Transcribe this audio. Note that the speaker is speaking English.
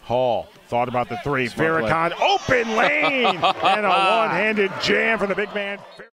Hall thought about the three. Smart Ferrakohn, open lane, and a one-handed jam from the big man.